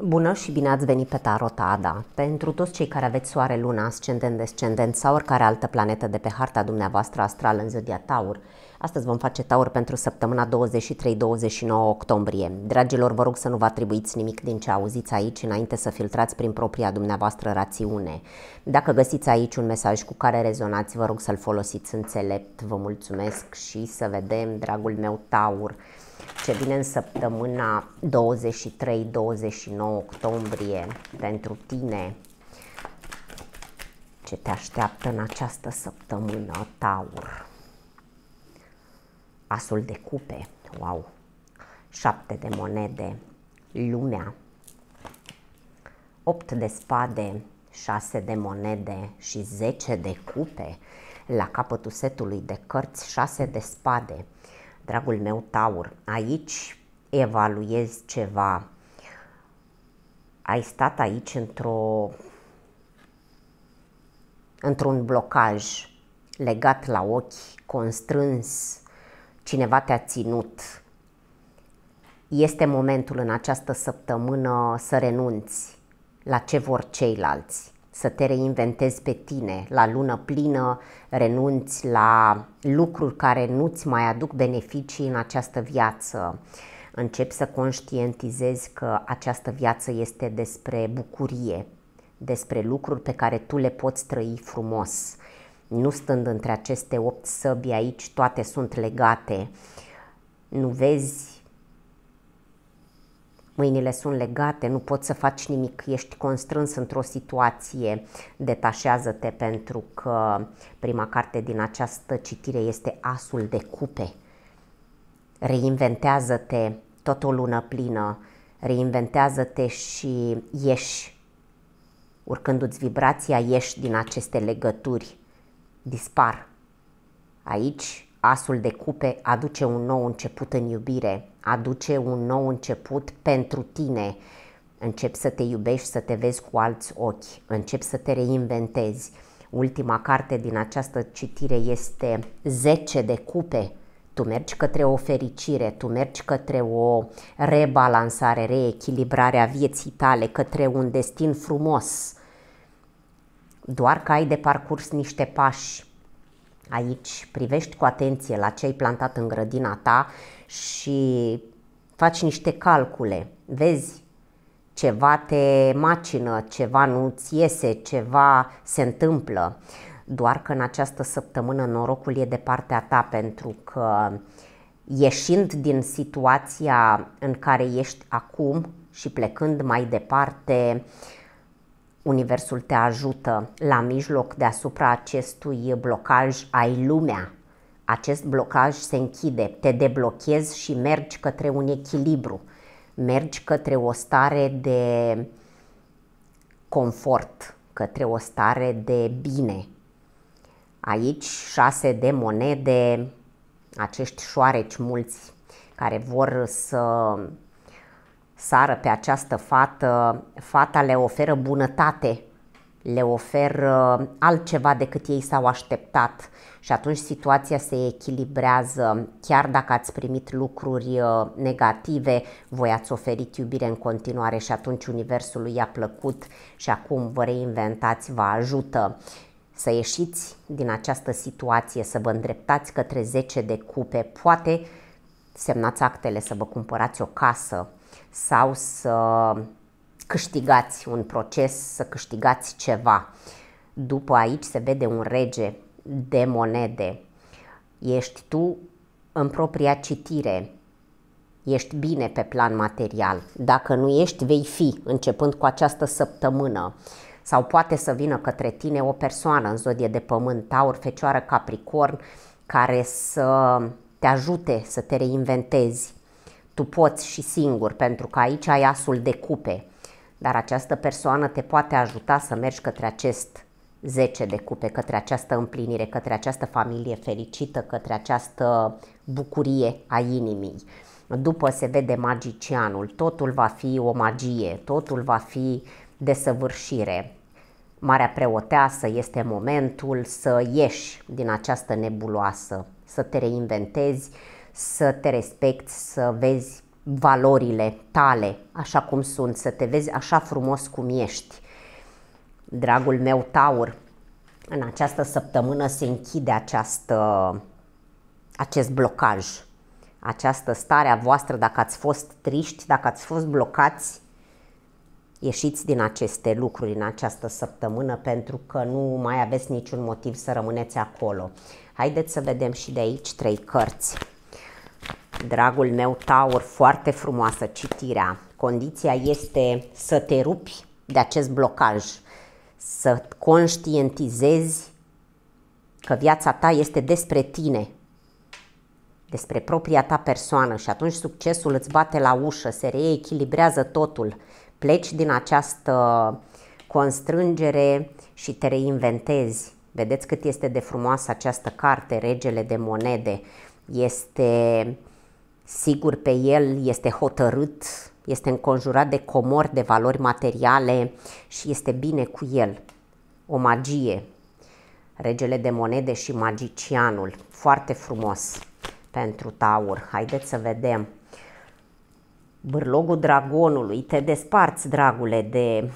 Bună și bine ați venit pe Tarot Ada. Pentru toți cei care aveți soare, luna, ascendent, descendent sau oricare altă planetă de pe harta dumneavoastră astrală în zodia Taur, astăzi vom face Taur pentru săptămâna 23-29 octombrie. Dragilor, vă rog să nu vă atribuiți nimic din ce auziți aici înainte să filtrați prin propria dumneavoastră rațiune. Dacă găsiți aici un mesaj cu care rezonați, vă rog să-l folosiți înțelept. Vă mulțumesc și să vedem, dragul meu Taur, ce vine în săptămâna 23-29 octombrie pentru tine, ce te așteaptă în această săptămână, Taur. Asul de cupe, wow, 7 de monede, lumea, 8 de spade, 6 de monede și 10 de cupe. La capătul setului de cărți, 6 de spade. Dragul meu Taur, aici evaluezi ceva. Ai stat aici într-un blocaj legat la ochi, constrâns, cineva te-a ținut. Este momentul în această săptămână să renunți la ce vor ceilalți, să te reinventezi pe tine. La lună plină renunți la lucruri care nu-ți mai aduc beneficii în această viață. Începi să conștientizezi că această viață este despre bucurie, despre lucruri pe care tu le poți trăi frumos. Nu stând între aceste 8 săbi aici, toate sunt legate. Nu vezi? Mâinile sunt legate, nu poți să faci nimic, ești constrâns într-o situație. Detașează-te, pentru că prima carte din această citire este Asul de cupe. Reinventează-te, tot o lună plină, reinventează-te și ieși. Urcându-ți vibrația, ieși din aceste legături, dispar. Aici Asul de cupe aduce un nou început în iubire, aduce un nou început pentru tine. Începi să te iubești, să te vezi cu alți ochi, începi să te reinventezi. Ultima carte din această citire este 10 de cupe. Tu mergi către o fericire, tu mergi către o rebalansare, reechilibrare a vieții tale, către un destin frumos. Doar că ai de parcurs niște pași. Aici privești cu atenție la ce ai plantat în grădina ta și faci niște calcule. Vezi, ceva te macină, ceva nu-ți iese, ceva se întâmplă. Doar că în această săptămână norocul e de partea ta, pentru că ieșind din situația în care ești acum și plecând mai departe, Universul te ajută. La mijloc, deasupra acestui blocaj, ai lumea. Acest blocaj se închide, te deblochezi și mergi către un echilibru. Mergi către o stare de confort, către o stare de bine. Aici 6 de monede, acești șoareci mulți care vor să sară pe această fată. Fata le oferă bunătate, le oferă altceva decât ei s-au așteptat și atunci situația se echilibrează. Chiar dacă ați primit lucruri negative, voi ați oferit iubire în continuare și atunci Universului i-a plăcut și acum vă reinventați, vă ajută să ieșiți din această situație, să vă îndreptați către 10 de cupe. Poate semnați actele să vă cumpărați o casă sau să câștigați un proces, să câștigați ceva. După aici se vede un rege de monede. Ești tu în propria citire, ești bine pe plan material. Dacă nu ești, vei fi începând cu această săptămână. Sau poate să vină către tine o persoană în zodie de pământ, Taur, Fecioară, Capricorn, care să te ajute să te reinventezi. Tu poți și singur, pentru că aici ai Asul de cupe, dar această persoană te poate ajuta să mergi către acest 10 de cupe, către această împlinire, către această familie fericită, către această bucurie a inimii. După se vede magicianul, totul va fi o magie, totul va fi desăvârșire. Marea preoteasă, este momentul să ieși din această nebuloasă, să te reinventezi, să te respecti, să vezi valorile tale așa cum sunt, să te vezi așa frumos cum ești. Dragul meu Taur, în această săptămână se închide acest blocaj, această stare a voastră. Dacă ați fost triști, dacă ați fost blocați, ieșiți din aceste lucruri în această săptămână, pentru că nu mai aveți niciun motiv să rămâneți acolo. Haideți să vedem și de aici 3 cărți. Dragul meu Taur, foarte frumoasă citirea. Condiția este să te rupi de acest blocaj, să conștientizezi că viața ta este despre tine, despre propria ta persoană, și atunci succesul îți bate la ușă, se reechilibrează totul. Pleci din această constrângere și te reinventezi. Vedeți cât este de frumoasă această carte, Regele de monede. Este sigur pe el, este hotărât, este înconjurat de comori de valori materiale și este bine cu el. O magie. Regele de monede și magicianul. Foarte frumos pentru Taur. Haideți să vedem. Bârlogul dragonului. Te desparți, dragule, de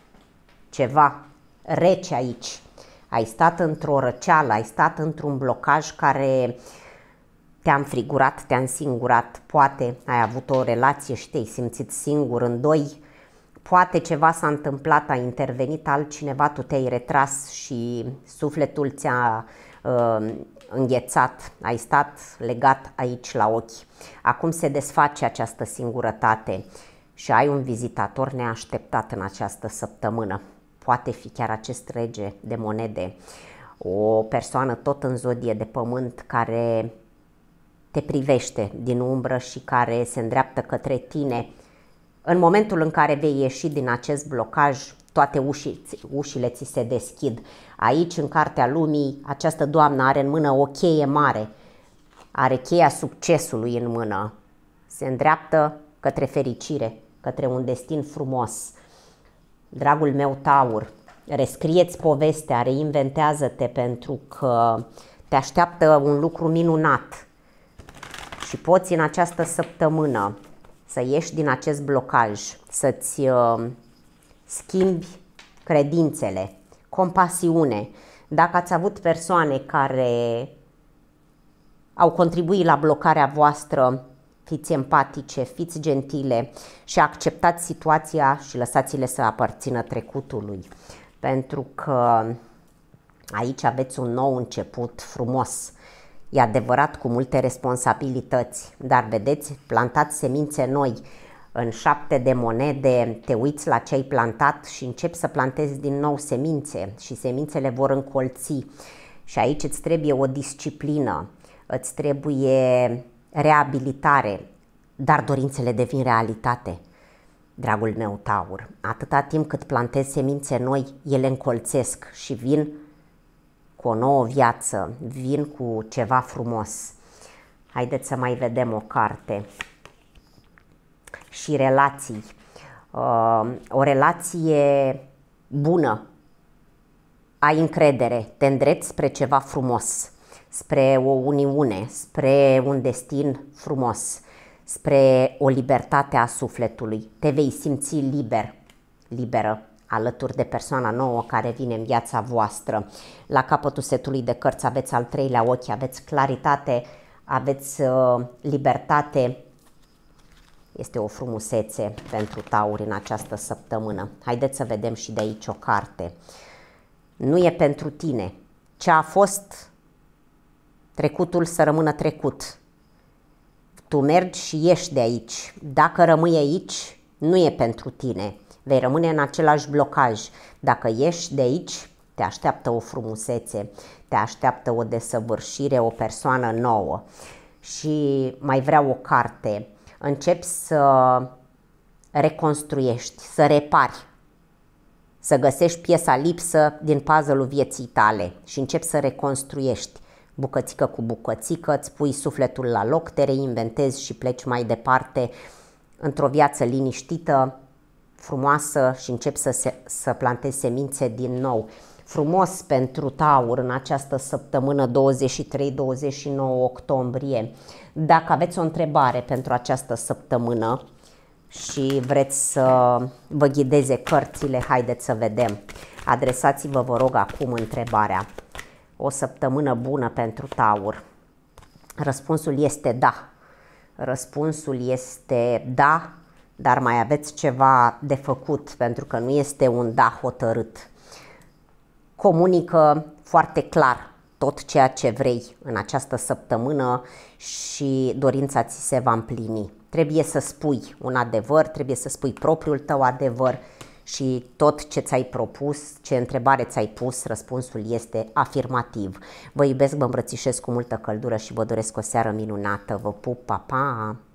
ceva rece aici. Ai stat într-o răceală, ai stat într-un blocaj care te-a înfrigurat, te-a însingurat. Poate ai avut o relație și te-ai simțit singur, în doi. Poate ceva s-a întâmplat, a intervenit altcineva, tu te-ai retras și sufletul ți-a înghețat. Ai stat legat aici la ochi. Acum se desface această singurătate și ai un vizitator neașteptat în această săptămână. Poate fi chiar acest rege de monede, o persoană tot în zodie de pământ care te privește din umbră și care se îndreaptă către tine. În momentul în care vei ieși din acest blocaj, toate ușile ți se deschid. Aici, în Cartea Lumii, această doamnă are în mână o cheie mare, are cheia succesului în mână. Se îndreaptă către fericire, către un destin frumos. Dragul meu Taur, rescrieți povestea, reinventează-te, pentru că te așteaptă un lucru minunat și poți în această săptămână să ieși din acest blocaj, să-ți schimbi credințele, compasiune. Dacă ați avut persoane care au contribuit la blocarea voastră, fiți empatice, fiți gentile și acceptați situația și lăsați-le să aparțină trecutului. Pentru că aici aveți un nou început frumos. E adevărat, cu multe responsabilități, dar vedeți, plantați semințe noi. În 7 de monede te uiți la ce ai plantat și începi să plantezi din nou semințe și semințele vor încolți. Și aici îți trebuie o disciplină, îți trebuie reabilitare, dar dorințele devin realitate. Dragul meu Taur, atâta timp cât plantezi semințe noi, ele încolțesc și vin cu o nouă viață, vin cu ceva frumos. Haideți să mai vedem o carte. Și relații. O relație bună. Ai încredere, te îndrepți spre ceva frumos, spre o uniune, spre un destin frumos, spre o libertate a sufletului. Te vei simți liberă, alături de persoana nouă care vine în viața voastră. La capătul setului de cărți aveți al 3-lea ochi, aveți claritate, aveți libertate. Este o frumusețe pentru Tauri în această săptămână. Haideți să vedem și de aici o carte. Nu e pentru tine. Ce a fost, trecutul să rămână trecut. Tu mergi și ieși de aici. Dacă rămâi aici, nu e pentru tine. Vei rămâne în același blocaj. Dacă ieși de aici, te așteaptă o frumusețe, te așteaptă o desăvârșire, o persoană nouă. Și mai vreau o carte. Începi să reconstruiești, să repari, să găsești piesa lipsă din puzzle-ul vieții tale și începi să reconstruiești. Bucățică cu bucățică, îți pui sufletul la loc, te reinventezi și pleci mai departe într-o viață liniștită, frumoasă și începi să plantezi semințe din nou. frumos pentru Taur în această săptămână 23-29 octombrie. Dacă aveți o întrebare pentru această săptămână și vreți să vă ghideze cărțile, haideți să vedem. Adresați-vă, vă rog, acum întrebarea. O săptămână bună pentru Taur. Răspunsul este da. Răspunsul este da, dar mai aveți ceva de făcut, pentru că nu este un da hotărât. Comunică foarte clar tot ceea ce vrei în această săptămână și dorința ți se va împlini. Trebuie să spui un adevăr, trebuie să spui propriul tău adevăr și tot ce ți-ai propus, ce întrebare ți-ai pus, răspunsul este afirmativ. Vă iubesc, vă îmbrățișez cu multă căldură și vă doresc o seară minunată. Vă pup, pa, pa!